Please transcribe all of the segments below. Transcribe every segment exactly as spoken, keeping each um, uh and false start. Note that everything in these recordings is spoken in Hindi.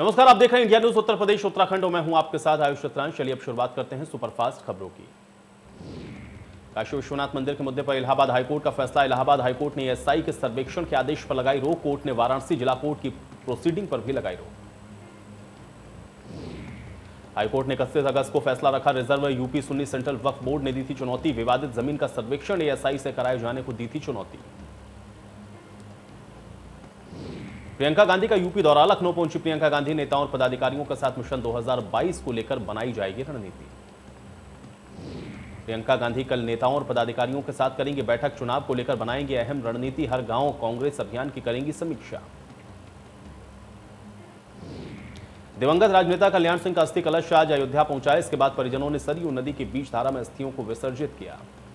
नमस्कार, आप देख रहे हैं इंडिया न्यूज उत्तर प्रदेश उत्तराखंड और मैं हूं आपके साथ आयुष रतरांश। चलिए अब शुरुआत करते हैं सुपरफास्ट खबरों की। काशी विश्वनाथ मंदिर के मुद्दे पर इलाहाबाद हाईकोर्ट का फैसला। इलाहाबाद हाईकोर्ट ने एसआई के सर्वेक्षण के आदेश पर लगाई रोक। कोर्ट ने वाराणसी जिला कोर्ट की प्रोसीडिंग पर भी लगाई रोक। हाईकोर्ट ने इकतीस अगस्त को फैसला रखा। Reserve UP Sunni central Waqf board ने दी थी चुनौती। विवादित जमीन का सर्वेक्षण एएसआई से कराए जाने को दी थी चुनौती। प्रियंका गांधी का यूपी दौरा। लखनऊ पहुंची प्रियंका गांधी। नेताओं और पदाधिकारियों के साथ मिशन दो हज़ार बाईस को लेकर बनाई जाएगी रणनीति। प्रियंका गांधी कल नेताओं और पदाधिकारियों के साथ करेंगी बैठक। चुनाव को लेकर बनाएंगे अहम रणनीति। हर गांव कांग्रेस अभियान की करेंगी समीक्षा। दिवंगत राजनेता कल्याण सिंह का अस्थि कलश आज अयोध्या पहुंचा। इसके बाद परिजनों ने सरयू नदी की बीच धारा में अस्थियों को विसर्जित किया।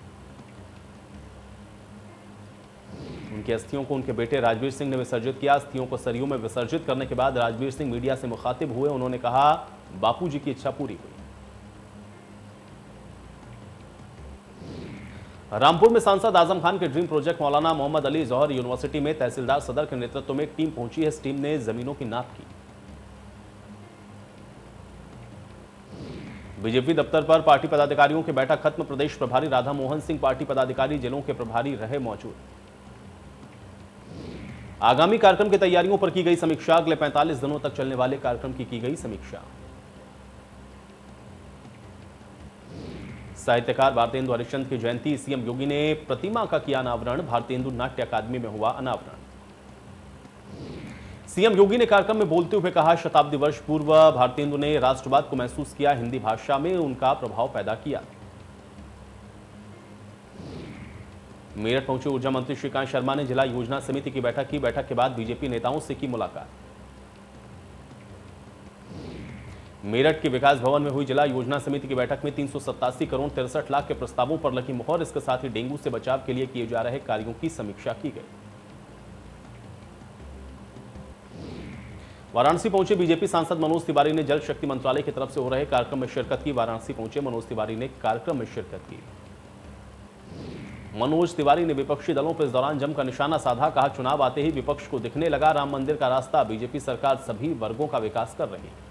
उनकी अस्थियों को उनके बेटे राजवीर सिंह ने विसर्जित किया। अस्थियों को सरयू में विसर्जित करने के बाद राजवीर सिंह मीडिया से मुखातिब हुए। उन्होंने कहा, बापू जी की इच्छा पूरी हुई। रामपुर में सांसद आजम खान के ड्रीम प्रोजेक्ट मौलाना मोहम्मद अली जौहर यूनिवर्सिटी में तहसीलदार सदर के नेतृत्व में एक टीम पहुंची है। इस टीम ने जमीनों की नाप की। बीजेपी दफ्तर पर पार्टी पदाधिकारियों की बैठक खत्म। प्रदेश प्रभारी राधा मोहन सिंह पार्टी पदाधिकारी जिलों के प्रभारी रहे मौजूद। आगामी कार्यक्रम की तैयारियों पर की गई समीक्षा। अगले पैंतालीस दिनों तक चलने वाले कार्यक्रम की की गई समीक्षा। साहित्यकार भारतेंदु हरिश्चंद्र की जयंती। सीएम योगी ने प्रतिमा का किया अनावरण। भारतेंदु नाट्य अकादमी में हुआ अनावरण। सीएम योगी ने कार्यक्रम में बोलते हुए कहा, शताब्दी वर्ष पूर्व भारतेंदु ने राष्ट्रवाद को महसूस किया। हिंदी भाषा में उनका प्रभाव पैदा किया। मेरठ पहुंचे ऊर्जा मंत्री श्रीकांत शर्मा ने जिला योजना समिति की बैठक की। बैठक के बाद बीजेपी नेताओं से की मुलाकात। मेरठ के विकास भवन में हुई जिला योजना समिति की बैठक में तीन सौ सत्तासी करोड़ तिरसठ लाख के प्रस्तावों पर लगी मुहर। इसके साथ ही डेंगू से बचाव के लिए किए जा रहे कार्यों की समीक्षा की गई। वाराणसी पहुंचे बीजेपी सांसद मनोज तिवारी ने जल शक्ति मंत्रालय की तरफ से हो रहे कार्यक्रम में शिरकत की। वाराणसी पहुंचे मनोज तिवारी ने कार्यक्रम में शिरकत की। मनोज तिवारी ने विपक्षी दलों पर इस दौरान जमकर निशाना साधा। कहा, चुनाव आते ही विपक्ष को दिखने लगा राम मंदिर का रास्ता। बीजेपी सरकार सभी वर्गों का विकास कर रही है।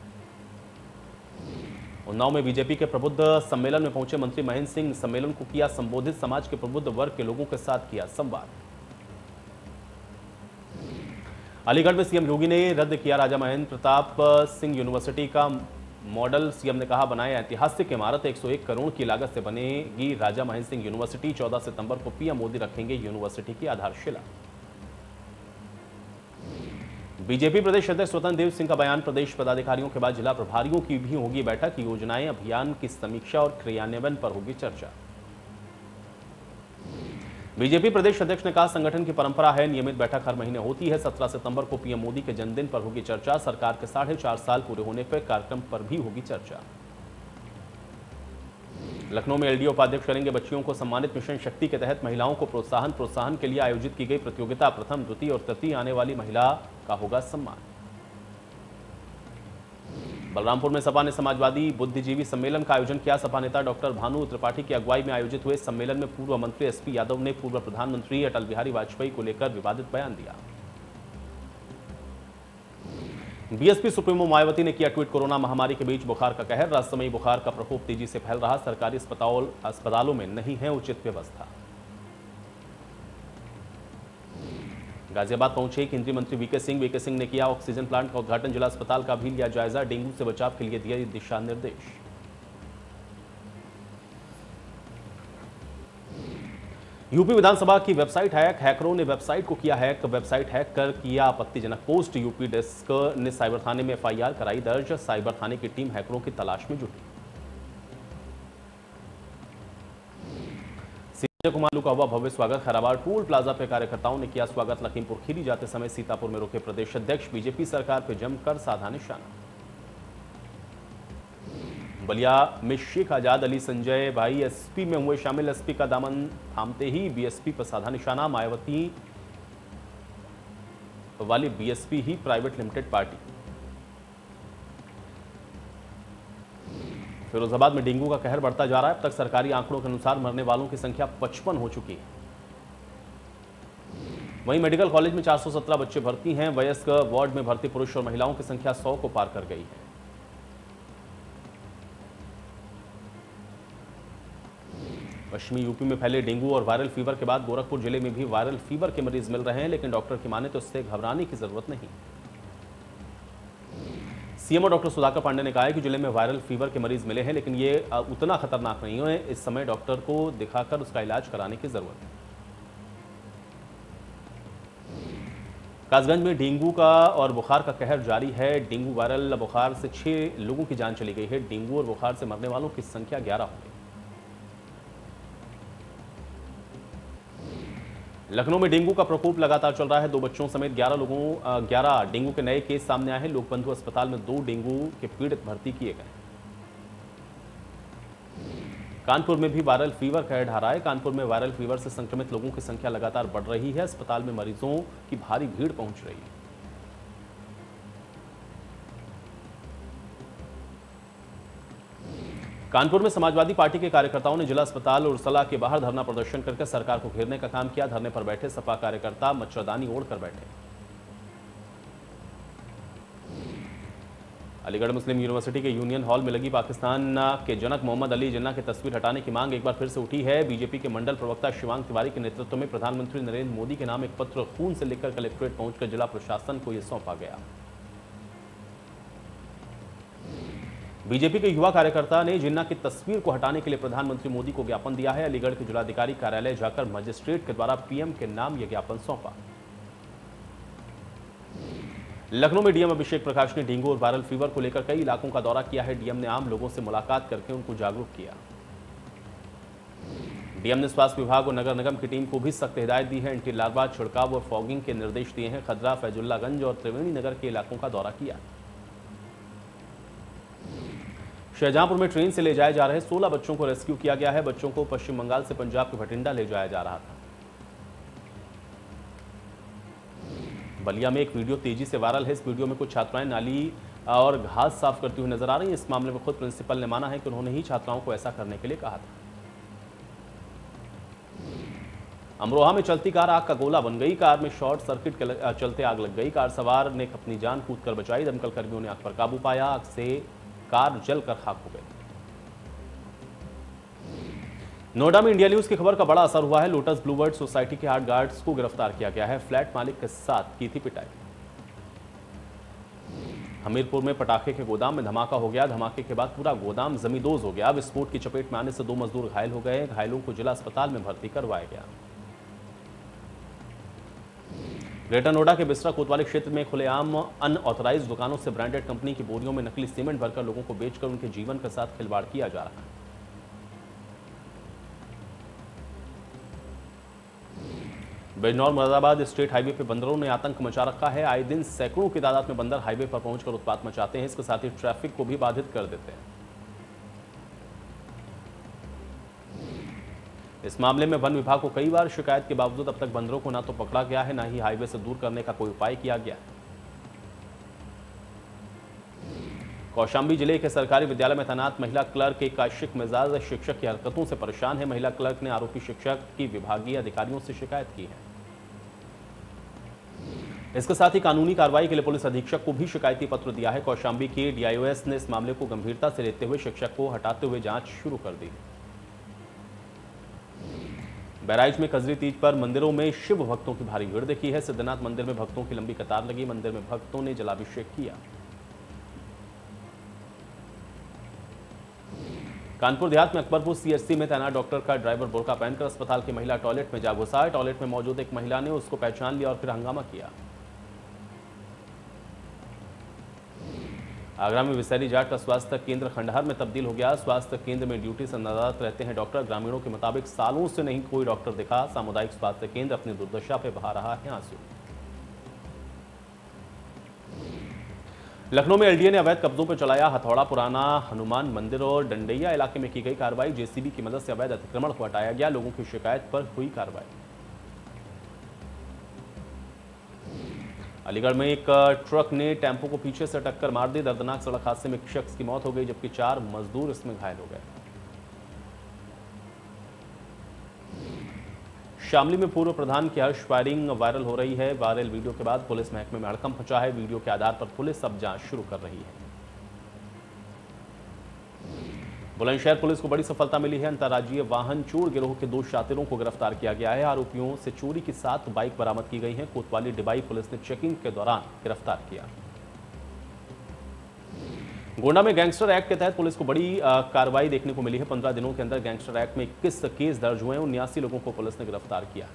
उन्नाव में बीजेपी के प्रबुद्ध सम्मेलन में पहुंचे मंत्री महेंद्र सिंह। सम्मेलन को किया संबोधित। समाज के प्रबुद्ध वर्ग के लोगों के साथ किया संवाद। अलीगढ़ में सीएम योगी ने रद्द किया राजा महेंद्र प्रताप सिंह यूनिवर्सिटी का मॉडल। सीएम ने कहा, बनाए ऐतिहासिक इमारत। एक सौ एक करोड़ की लागत से बनेगी राजा महेंद्र सिंह यूनिवर्सिटी। चौदह सितंबर को पीएम मोदी रखेंगे यूनिवर्सिटी की आधारशिला। बीजेपी प्रदेश अध्यक्ष स्वतंत्र देव सिंह का बयान। प्रदेश पदाधिकारियों के बाद जिला प्रभारियों की भी होगी बैठक। योजनाएं अभियान की समीक्षा और क्रियान्वयन पर होगी चर्चा। बीजेपी प्रदेश अध्यक्ष ने कहा, संगठन की परंपरा है, नियमित बैठक हर महीने होती है। सत्रह सितंबर को पीएम मोदी के जन्मदिन पर होगी चर्चा। सरकार के साढ़े चार साल पूरे होने पर कार्यक्रम पर भी होगी चर्चा। लखनऊ में एलडीओ उपाध्यक्ष करेंगे बच्चियों को सम्मानित। मिशन शक्ति के तहत महिलाओं को प्रोत्साहन प्रोत्साहन के लिए आयोजित की गई प्रतियोगिता। प्रथम, द्वितीय और तृतीय आने वाली महिला का होगा सम्मान। बलरामपुर में सपा ने समाजवादी बुद्धिजीवी सम्मेलन का आयोजन किया। सपा नेता डॉक्टर भानु त्रिपाठी की अगुवाई में आयोजित हुए सम्मेलन में पूर्व मंत्री एसपी यादव ने पूर्व प्रधानमंत्री अटल बिहारी वाजपेयी को लेकर विवादित बयान दिया। बीएसपी सुप्रीमो मायावती ने किया ट्वीट। कोरोना महामारी के बीच बुखार का कहर। रहस्यमयी बुखार का प्रकोप तेजी से फैल रहा। सरकारी अस्पताल अस्पतालों में नहीं है उचित व्यवस्था। गाजियाबाद पहुंचे केंद्रीय मंत्री वीके सिंह। वीके सिंह ने किया ऑक्सीजन प्लांट का उद्घाटन। जिला अस्पताल का भी लिया जायजा। डेंगू से बचाव के लिए दिए दिशा निर्देश। यूपी विधानसभा की वेबसाइट हैक। हैकरों ने वेबसाइट को किया हैक। वेबसाइट हैक कर किया आपत्तिजनक पोस्ट। यूपी डेस्क ने साइबर थाने में एफआईआर कराई दर्ज। साइबर थाने की टीम हैकरों की तलाश में जुटी। संजय कुमार का हुआ भव्य स्वागत। खैराबाद टोल प्लाजा पे कार्यकर्ताओं ने किया स्वागत। लखीमपुर खीरी जाते समय सीतापुर में रुके प्रदेश अध्यक्ष। बीजेपी सरकार पे जमकर साधा निशाना। बलिया में शेख आजाद अली संजय भाई एसपी में हुए शामिल। एसपी का दामन थामते ही बीएसपी पर साधा निशाना। मायावती वाली बीएसपी ही प्राइवेट लिमिटेड पार्टी। फिरोजाबाद में डेंगू का कहर बढ़ता जा रहा है। अब तक सरकारी आंकड़ों के अनुसार मरने वालों की संख्या पचपन हो चुकी है। वहीं मेडिकल कॉलेज में चार सौ सत्रह बच्चे भर्ती हैं। वयस्क वार्ड में भर्ती पुरुष और महिलाओं की संख्या सौ को पार कर गई है। पश्चिमी यूपी में फैले डेंगू और वायरल फीवर के बाद गोरखपुर जिले में भी वायरल फीवर के मरीज मिल रहे हैं, लेकिन डॉक्टर की माने तो इससे घबराने की जरूरत नहीं। सीएमओ डॉक्टर सुधाकर पांडे ने कहा है कि जिले में वायरल फीवर के मरीज मिले हैं, लेकिन ये उतना खतरनाक नहीं है। इस समय डॉक्टर को दिखाकर उसका इलाज कराने की जरूरत है। कासगंज में डेंगू का और बुखार का कहर जारी है। डेंगू वायरल बुखार से छह लोगों की जान चली गई है। डेंगू और बुखार से मरने वालों की संख्या ग्यारह हो गई। लखनऊ में डेंगू का प्रकोप लगातार चल रहा है। दो बच्चों समेत ग्यारह लोगों ग्यारह डेंगू के नए केस सामने आए हैं। लोकबंधु अस्पताल में दो डेंगू के पीड़ित भर्ती किए गए। कानपुर में भी वायरल फीवर कहर ढा रहा है। कानपुर में वायरल फीवर से संक्रमित लोगों की संख्या लगातार बढ़ रही है। अस्पताल में मरीजों की भारी भीड़ पहुंच रही है। कानपुर में समाजवादी पार्टी के कार्यकर्ताओं ने जिला अस्पताल उर्सला के बाहर धरना प्रदर्शन करके सरकार को घेरने का काम किया। धरने पर बैठे सपा कार्यकर्ता मच्छरदानी ओढ़कर बैठे। अलीगढ़ मुस्लिम यूनिवर्सिटी के यूनियन हॉल में लगी पाकिस्तान के जनक मोहम्मद अली जिन्ना की तस्वीर हटाने की मांग एक बार फिर से उठी है। बीजेपी के मंडल प्रवक्ता शिवांग तिवारी के नेतृत्व में प्रधानमंत्री नरेंद्र मोदी के नाम एक पत्र खून से लिखकर कलेक्ट्रेट पहुंचकर जिला प्रशासन को यह सौंपा गया। बीजेपी के युवा कार्यकर्ता ने जिन्ना की तस्वीर को हटाने के लिए प्रधानमंत्री मोदी को ज्ञापन दिया है। अलीगढ़ के जिलाधिकारी कार्यालय जाकर मजिस्ट्रेट के द्वारा पीएम के नाम यह ज्ञापन सौंपा। लखनऊ में डीएम अभिषेक प्रकाश ने डेंगू और वायरल फीवर को लेकर कई इलाकों का दौरा किया है। डीएम ने आम लोगों से मुलाकात करके उनको जागरूक किया। डीएम ने स्वास्थ्य विभाग और नगर निगम की टीम को भी सख्त हिदायत दी है। एंटी लार्वा छिड़काव और फॉगिंग के निर्देश दिए हैं। खदरा, फैजुल्लागंज और त्रिवेणी नगर के इलाकों का दौरा किया। शाहजहांपुर में ट्रेन से ले जाए जा रहे सोलह बच्चों को रेस्क्यू किया गया है। बच्चों को पश्चिम बंगाल से पंजाब के भटिंडा ले जाया जा रहा था। बलिया में एक वीडियो तेजी से वायरल है। इस वीडियो में कुछ छात्राएं नाली और घास साफ करती हुई नजर आ रही हैं। इस मामले में खुद प्रिंसिपल ने माना है कि उन्होंने ही छात्राओं को ऐसा करने के लिए कहा था। अमरोहा में चलती कार आग का गोला बन गई। कार में शॉर्ट सर्किट के चलते आग लग गई। कार सवार ने अपनी जान कूदकर बचाई। दमकल कर्मियों ने आग पर काबू पाया। आग से कार जलकर खाक हो गई। नोएडा में इंडिया न्यूज की खबर का बड़ा असर हुआ है। लोटस ब्लूबर्ड सोसाइटी के आठ गार्ड्स को गिरफ्तार किया गया है। फ्लैट मालिक के साथ की थी पिटाई। हमीरपुर में पटाखे के गोदाम में धमाका हो गया। धमाके के बाद पूरा गोदाम जमींदोज हो गया। विस्फोट की चपेट में आने से दो मजदूर घायल हो गए। घायलों को जिला अस्पताल में भर्ती करवाया गया। ग्रेटर नोएडा के बिस्रा कोतवाली क्षेत्र में खुलेआम अनऑथराइज्ड दुकानों से ब्रांडेड कंपनी की बोरियों में नकली सीमेंट भरकर लोगों को बेचकर उनके जीवन के साथ खिलवाड़ किया जा रहा है। बिजनौर मुरादाबाद स्टेट हाईवे पर बंदरों ने आतंक मचा रखा है। आए दिन सैकड़ों की तादाद में बंदर हाईवे पर पहुंचकर उत्पात मचाते हैं। इसके साथ ही ट्रैफिक को भी बाधित कर देते हैं। इस मामले में वन विभाग को कई बार शिकायत के बावजूद अब तक बंदरों को ना तो पकड़ा गया है, ना ही हाईवे से दूर करने का कोई उपाय किया गया है। कौशाम्बी जिले के सरकारी विद्यालय में तैनात महिला क्लर्क एक आशिक मिजाज शिक्षक की हरकतों से परेशान है। महिला क्लर्क ने आरोपी शिक्षक की विभागीय अधिकारियों से शिकायत की है। इसके साथ ही कानूनी कार्रवाई के लिए पुलिस अधीक्षक को भी शिकायती पत्र दिया है। कौशाम्बी के डीआईओएस ने इस मामले को गंभीरता से लेते हुए शिक्षक को हटाते हुए जांच शुरू कर दी। बहराइच में कजरी तीज पर मंदिरों में शिव भक्तों की भारी भीड़ देखी है। सिद्धनाथ मंदिर में भक्तों की लंबी कतार लगी। मंदिर में भक्तों ने जलाभिषेक किया। कानपुर देहात में अकबरपुर सीएचसी में तैनात डॉक्टर का ड्राइवर बुर्का पहनकर अस्पताल की महिला टॉयलेट में जा घुसा। टॉयलेट में मौजूद एक महिला ने उसको पहचान लिया और फिर हंगामा किया। आगरा में विसैरी जाट का स्वास्थ्य केंद्र खंडहर में तब्दील हो गया। स्वास्थ्य केंद्र में ड्यूटी से नाराज रहते हैं डॉक्टर। ग्रामीणों के मुताबिक सालों से नहीं कोई डॉक्टर दिखा। सामुदायिक स्वास्थ्य केंद्र अपनी दुर्दशा पे बहा रहा है आंसू। लखनऊ में एलडीए ने अवैध कब्जों पर चलाया हथौड़ा। पुराना हनुमान मंदिर और डंडैया इलाके में की गई कार्रवाई। जेसीबी की मदद से अवैध अतिक्रमण को हटाया गया। लोगों की शिकायत पर हुई कार्रवाई। अलीगढ़ में एक ट्रक ने टेम्पो को पीछे से टक्कर मार दी। दर्दनाक सड़क हादसे में एक शख्स की मौत हो गई, जबकि चार मजदूर इसमें घायल हो गए। शामली में पूर्व प्रधान की हर्ष फायरिंग वायरल हो रही है। वायरल वीडियो के बाद पुलिस महकमे में हड़कंप मचा है। वीडियो के आधार पर पुलिस अब जांच शुरू कर रही है। बुलंदशहर पुलिस को बड़ी सफलता मिली है। अंतर्राज्यीय वाहन चोर गिरोह के दो शातिरों को गिरफ्तार किया गया है। आरोपियों से चोरी की सात बाइक बरामद की गई हैं। कोतवाली डिबाई पुलिस ने चेकिंग के दौरान गिरफ्तार किया। गोंडा में गैंगस्टर एक्ट के तहत पुलिस को बड़ी कार्रवाई देखने को मिली है। पंद्रह दिनों के अंदर गैंगस्टर एक्ट में इक्कीस केस दर्ज हुए हैं। उन्यासी लोगों को पुलिस ने गिरफ्तार किया।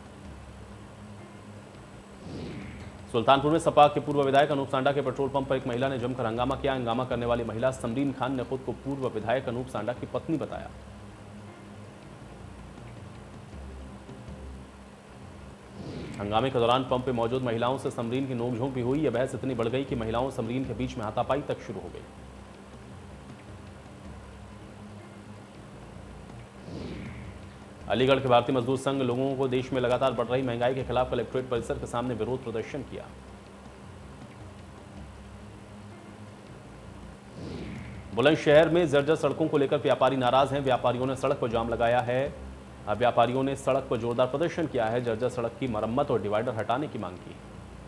सुल्तानपुर में सपा के पूर्व विधायक अनूप सांडा के पेट्रोल पंप पर एक महिला ने जमकर हंगामा किया। हंगामा करने वाली महिला समरीन खान ने खुद को पूर्व विधायक अनूप सांडा की पत्नी बताया। हंगामे के दौरान पंप पे मौजूद महिलाओं से समरीन की नोकझोंक भी हुई। यह बहस इतनी बढ़ गई कि महिलाओं समरीन के बीच में हाथापाई तक शुरू हो गई। अलीगढ़ के भारतीय मजदूर संघ लोगों को देश में लगातार बढ़ रही महंगाई के खिलाफ कलेक्ट्रेट परिसर के सामने विरोध प्रदर्शन किया। बुलंदशहर में जर्जर सड़कों को लेकर व्यापारी नाराज हैं। व्यापारियों ने सड़क पर जाम लगाया है। व्यापारियों ने सड़क पर जोरदार प्रदर्शन किया है। जर्जर सड़क की मरम्मत और डिवाइडर हटाने की मांग की।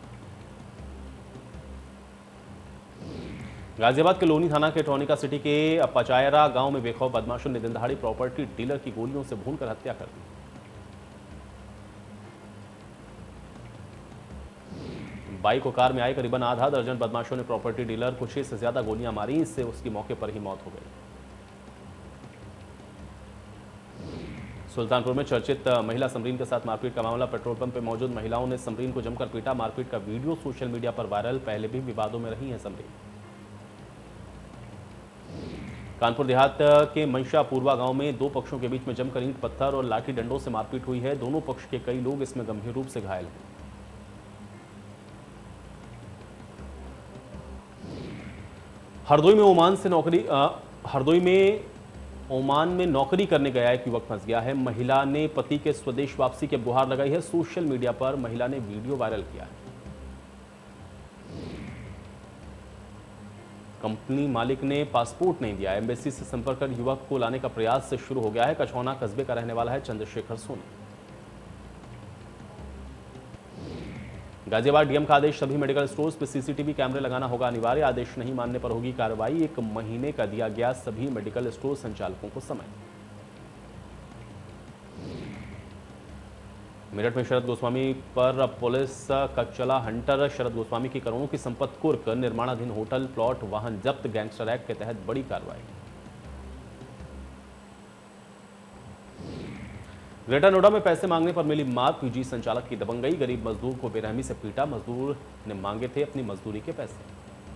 गाजियाबाद के लोनी थाना के टोनिका सिटी के पचायरा गांव में बेखौफ बदमाशों ने दिन दहाड़ी प्रॉपर्टी डीलर की गोलियों से भूनकर हत्या कर दी। बाइक और कार में आए करीबन आधा दर्जन बदमाशों ने प्रॉपर्टी डीलर को छह से ज्यादा गोलियां मारी। इससे उसकी मौके पर ही मौत हो गई। सुल्तानपुर में चर्चित महिला समरीन के साथ मारपीट का मामला। पेट्रोल पंप पर मौजूद महिलाओं ने समरीन को जमकर पीटा। मारपीट का वीडियो सोशल मीडिया पर वायरल। पहले भी विवादों में रही है समरीन। कानपुर देहात के मंशापुरवा गांव में दो पक्षों के बीच में जमकर ईंट पत्थर और लाठी डंडों से मारपीट हुई है। दोनों पक्ष के कई लोग इसमें गंभीर रूप से घायल हैं। हरदोई में ओमान से नौकरी हरदोई में ओमान में नौकरी करने गया एक युवक फंस गया है। महिला ने पति के स्वदेश वापसी की गुहार लगाई है। सोशल मीडिया पर महिला ने वीडियो वायरल किया है। कंपनी मालिक ने पासपोर्ट नहीं दिया। एम्बेसी से संपर्क कर युवक को लाने का प्रयास से शुरू हो गया है। कछौना कस्बे का रहने वाला है चंद्रशेखर सोनी। गाजियाबाद डीएम का आदेश, सभी मेडिकल स्टोर्स पर सीसीटीवी कैमरे लगाना होगा अनिवार्य। आदेश नहीं मानने पर होगी कार्रवाई। एक महीने का दिया गया सभी मेडिकल स्टोर संचालकों को समय। मेरठ में शरद गोस्वामी पर पुलिस का चला हंटर। शरद गोस्वामी की करोड़ों की संपत्ति कुर्क, निर्माणाधीन होटल, प्लॉट, वाहन जब्त। गैंगस्टर एक्ट के तहत बड़ी कार्रवाई। ग्रेटर नोएडा में पैसे मांगने पर मिली मार। पीजी संचालक की दबंगई। गरीब मजदूर को बेरहमी से पीटा। मजदूर ने मांगे थे अपनी मजदूरी के पैसे।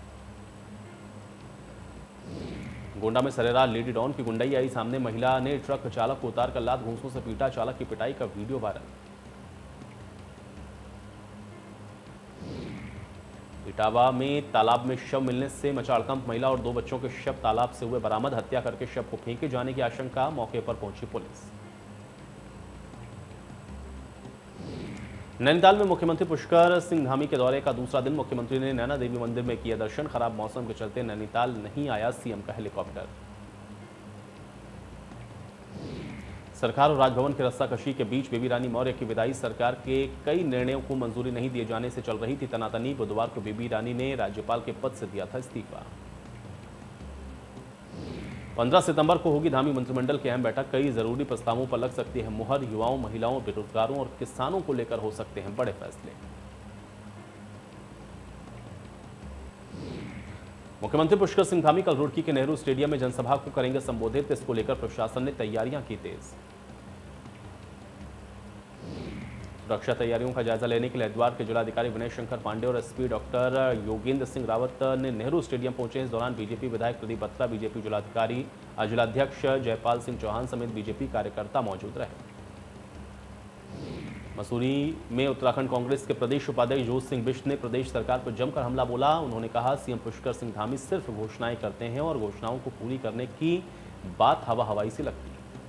गोंडा में सरेरार लेडी डॉन की गुंडाई आई सामने। महिला ने ट्रक चालक को उतार कर लात घूंसों से पीटा। चालक की पिटाई का वीडियो वायरल। इटावा में तालाब में शव मिलने से मचा हड़कंप। महिला और दो बच्चों के शव तालाब से हुए बरामद। हत्या करके शव को फेंके जाने की आशंका। मौके पर पहुंची पुलिस। नैनीताल में मुख्यमंत्री पुष्कर सिंह धामी के दौरे का दूसरा दिन। मुख्यमंत्री ने नैना देवी मंदिर में किया दर्शन। खराब मौसम के चलते नैनीताल नहीं आया सीएम का हेलीकॉप्टर। सरकार और राजभवन के रस्साकशी के बीच बेबी रानी मौर्य की विदाई। सरकार के कई निर्णयों को मंजूरी नहीं दिए जाने से चल रही थी तनातनी। बुधवार को बेबी रानी ने राज्यपाल के पद से दिया था इस्तीफा। पंद्रह सितंबर को होगी धामी मंत्रिमंडल की अहम बैठक। कई जरूरी प्रस्तावों पर लग सकती है मुहर। युवाओं, महिलाओं, बेरोजगारों और किसानों को लेकर हो सकते हैं बड़े फैसले। मुख्यमंत्री पुष्कर सिंह धामी कल रुड़की के नेहरू स्टेडियम में जनसभा को करेंगे संबोधित। इसको लेकर प्रशासन ने तैयारियां की तेज। सुरक्षा तैयारियों का जायजा लेने के लिए हरिद्वार के जिलाधिकारी विनय शंकर पांडे और एसपी डॉक्टर योगेंद्र सिंह रावत ने नेहरू स्टेडियम पहुंचे। इस दौरान बीजेपी विधायक प्रदीप बत्रा, बीजेपी जिलाधिकारी जिलाध्यक्ष जयपाल सिंह चौहान समेत बीजेपी कार्यकर्ता मौजूद रहे। मसूरी में उत्तराखंड कांग्रेस के प्रदेश उपाध्यक्ष जोत सिंह बिष्ट ने प्रदेश सरकार पर जमकर हमला बोला। उन्होंने कहा सीएम पुष्कर सिंह धामी सिर्फ घोषणाएं करते हैं और घोषणाओं को पूरी करने की बात हवा हवाई से लगती है।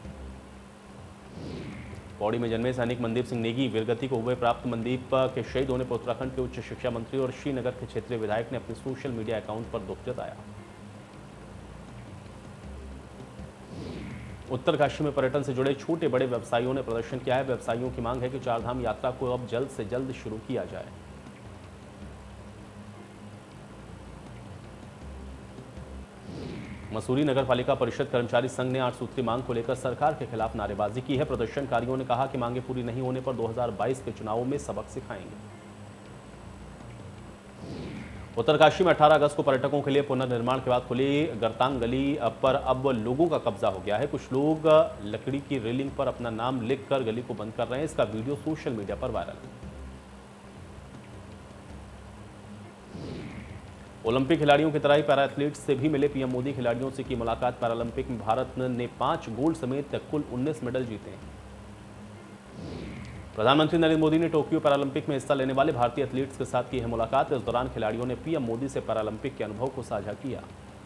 पौड़ी में जन्मे सैनिक मनदीप सिंह नेगी वीरगति को हुए प्राप्त। मनदीप के शहीद होने पर उत्तराखंड के उच्च शिक्षा मंत्री और श्रीनगर के क्षेत्रीय विधायक ने अपने सोशल मीडिया अकाउंट पर दुख जताया। उत्तरकाशी में पर्यटन से जुड़े छोटे बड़े व्यवसायियों ने प्रदर्शन किया है। व्यवसायियों की मांग है कि चारधाम यात्रा को अब जल्द से जल्द शुरू किया जाए। मसूरी नगर पालिका परिषद कर्मचारी संघ ने आठ सूत्री मांग को लेकर सरकार के खिलाफ नारेबाजी की है। प्रदर्शनकारियों ने कहा कि मांगे पूरी नहीं होने पर दो हज़ार बाईस के चुनावों में सबक सिखाएंगे। उत्तरकाशी में अठारह अगस्त को पर्यटकों के लिए पुनर्निर्माण के बाद खुली गरतांग गली पर अब लोगों का कब्जा हो गया है। कुछ लोग लकड़ी की रेलिंग पर अपना नाम लिखकर गली को बंद कर रहे हैं। इसका वीडियो सोशल मीडिया पर वायरल है। ओलंपिक खिलाड़ियों की तरह ही पैरा एथलीट्स से भी मिले पीएम मोदी। खिलाड़ियों से की मुलाकात। पैरालंपिक में भारत ने पांच गोल्ड समेत कुल उन्नीस मेडल जीते हैं। प्रधानमंत्री नरेंद्र मोदी ने टोक्यो पैरालंपिक में हिस्सा लेने वाले भारतीय एथलीट्स के साथ की है मुलाकात। इस दौरान खिलाड़ियों ने पीएम मोदी से पैरालंपिक के अनुभव को साझा किया।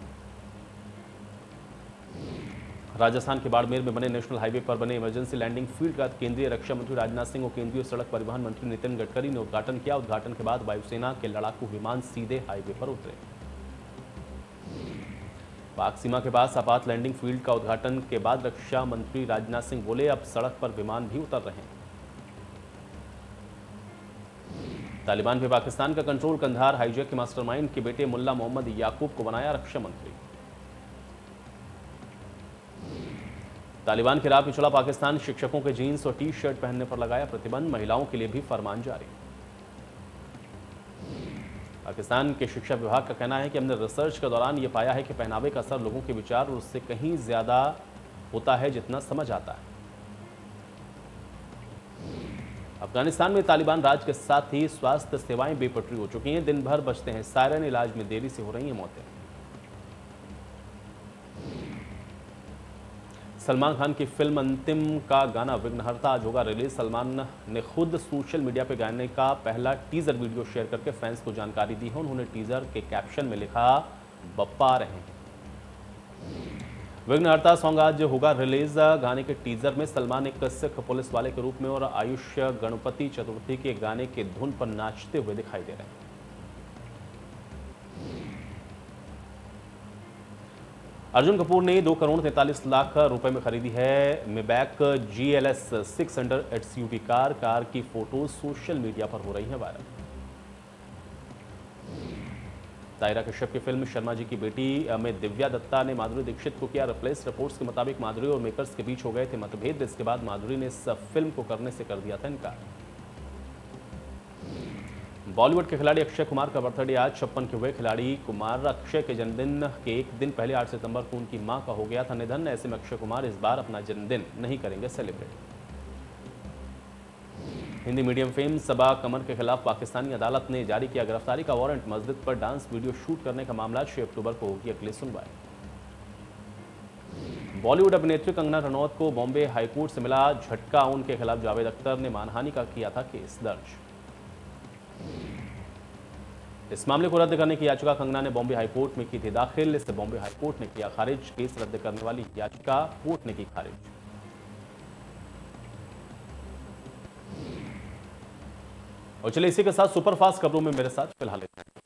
राजस्थान के बाड़मेर में बने नेशनल हाईवे पर बने इमरजेंसी लैंडिंग फील्ड का केंद्रीय रक्षा मंत्री राजनाथ सिंह और केंद्रीय सड़क परिवहन मंत्री नितिन गडकरी ने उद्घाटन किया। उद्घाटन के बाद वायुसेना के लड़ाकू विमान सीधे हाईवे पर उतरे। पाक सीमा के पास आपात लैंडिंग फील्ड का उद्घाटन के बाद रक्षा मंत्री राजनाथ सिंह बोले, अब सड़क पर विमान भी उतर रहे हैं। तालिबान पे पाकिस्तान का कंट्रोल। कंधार हाईजैक के मास्टरमाइंड के बेटे मुल्ला मोहम्मद याकूब को बनाया रक्षा मंत्री। तालिबान के राह पे चला पाकिस्तान। शिक्षकों के जीन्स और टी शर्ट पहनने पर लगाया प्रतिबंध। महिलाओं के लिए भी फरमान जारी। पाकिस्तान के शिक्षा विभाग का कहना है कि हमने रिसर्च के दौरान यह पाया है कि पहनावे का असर लोगों के विचार और उससे कहीं ज्यादा होता है जितना समझ आता है। अफगानिस्तान में तालिबान राज के साथ ही स्वास्थ्य सेवाएं बेपटरी हो चुकी हैं। दिन भर बजते हैं सायरन। इलाज में देरी से हो रही हैं मौतें। सलमान खान की फिल्म अंतिम का गाना विघ्नहर्ता आज होगा रिलीज। सलमान ने खुद सोशल मीडिया पर गाने का पहला टीजर वीडियो शेयर करके फैंस को जानकारी दी है। उन्होंने टीजर के कैप्शन में लिखा, बप्पा आ रहे हैं। विघ्नहर्ता सॉन्ग आज होगा रिलीज। गाने के टीजर में सलमान एक सिख पुलिस वाले के रूप में और आयुष गणपति चतुर्थी के गाने के धुन पर नाचते हुए दिखाई दे रहे हैं। अर्जुन कपूर ने दो करोड़ तैंतालीस लाख रुपए में खरीदी है Maybach G L S six hundred SUV car. Car की फोटोज सोशल मीडिया पर हो रही है वायरल। तायरा कश्यप की फिल्म शर्मा जी की बेटी में दिव्या दत्ता ने माधुरी दीक्षित को किया रिप्लेस। रिपोर्ट्स के मुताबिक माधुरी और मेकर्स के बीच हो गए थे मतभेद। इसके बाद माधुरी ने इस फिल्म को करने से कर दिया था इनकार। बॉलीवुड के खिलाड़ी अक्षय कुमार का बर्थडे आज। छप्पन के हुए खिलाड़ी कुमार अक्षय के जन्मदिन के एक दिन पहले आठ सितंबर को उनकी मां का हो गया था निधन। ऐसे में अक्षय कुमार इस बार अपना जन्मदिन नहीं करेंगे celebrate. Hindi medium fame Saba Qamar के खिलाफ पाकिस्तानी अदालत ने जारी किया गिरफ्तारी का वारंट। मस्जिद पर डांस वीडियो शूट करने का मामला। छह अक्टूबर को होगी अगली सुनवाई। बॉलीवुड अभिनेत्री कंगना रनौत को बॉम्बे हाईकोर्ट से मिला झटका। उनके खिलाफ जावेद अख्तर ने मानहानि का किया था केस दर्ज। इस मामले को रद्द करने की याचिका कंगना ने बॉम्बे हाईकोर्ट में की थी दाखिल। इसे बॉम्बे हाईकोर्ट ने किया खारिज। केस रद्द करने वाली याचिका कोर्ट ने की खारिज। और चलिए इसी के साथ सुपरफास्ट खबरों में मेरे साथ फिलहाल इतना।